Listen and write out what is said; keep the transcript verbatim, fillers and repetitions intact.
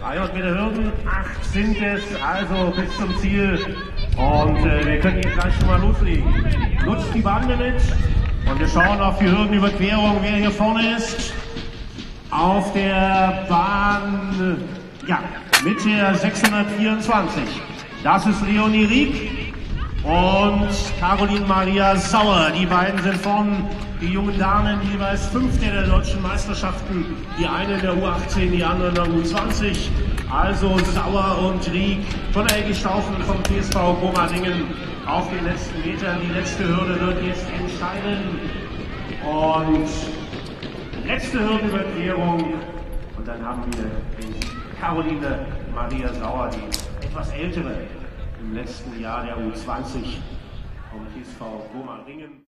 dreihundert Meter Hürden, acht sind es, also bis zum Ziel. Und äh, wir können hier gleich schon mal loslegen. Nutzt die Bande mit und wir schauen auf die Hürdenüberquerung, wer hier vorne ist. Auf der Bahn, ja, mit der sechshundertvierundzwanzig. Das ist Leonie Rieck und Caroline Maria Sauer. Die beiden sind vorn, die jungen Damen, jeweils Fünfte der deutschen Meisterschaften. Die eine in der U achtzehn, die andere in der U zwanzig. Also Sauer und Rieck von der Helge Staufen vom T S V Gomaringen auf den letzten Metern. Die letzte Hürde wird jetzt entscheiden. Und letzte Hürdenüberquerung. Und dann haben wir Caroline Maria Sauer, die etwas ältere im letzten Jahr der U zwanzig vom T S V Gomaringen.